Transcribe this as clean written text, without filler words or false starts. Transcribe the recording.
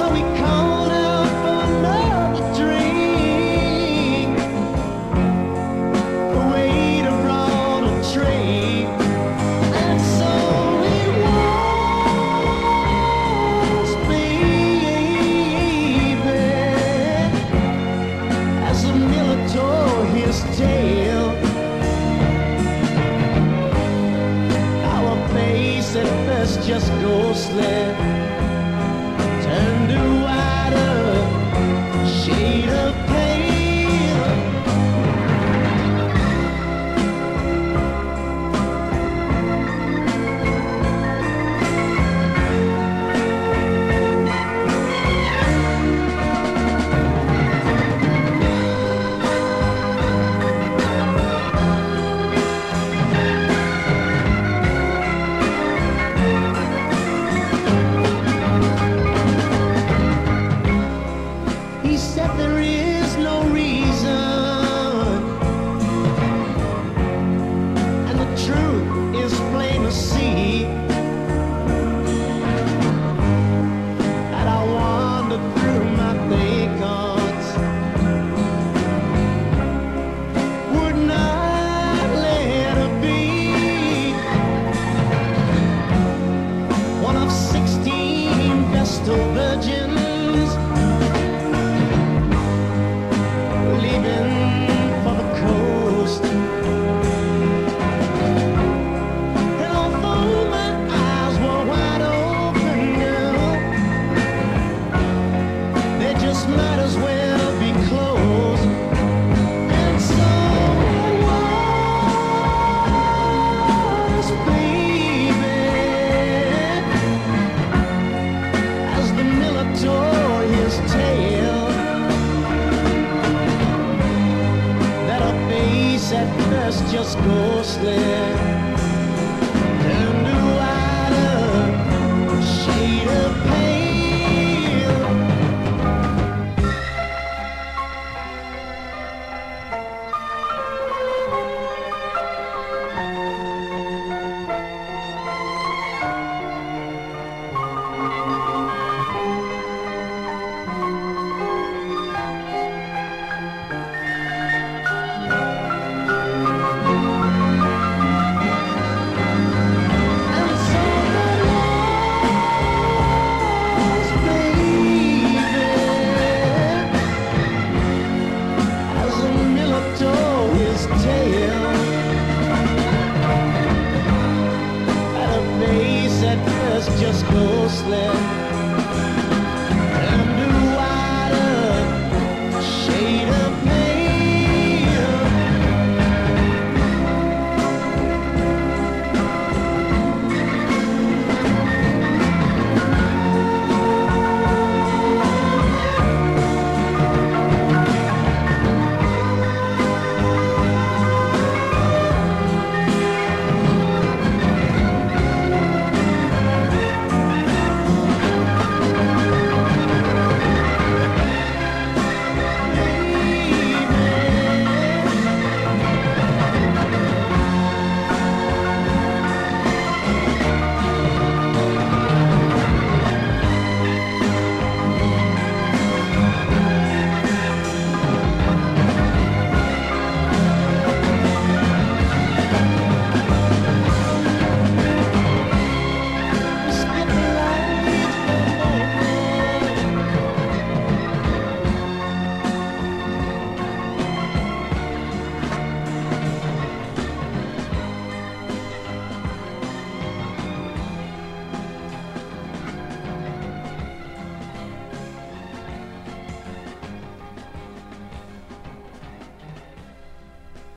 we called out for another drink. The waiter brought a tray, and so it was, baby, as the miller tore his tale. Our face at first just ghostly turned to wider shade of pale. He said there is no reason, and the truth is plain to see, and I wandered through my thoughts, would not let her be one of 16 Vestal virgins leaving for the coast. And although my eyes were wide open, girl, they just might as well be closed. And so it was, baby, as the miller tore his tale, that her face at first just ghostly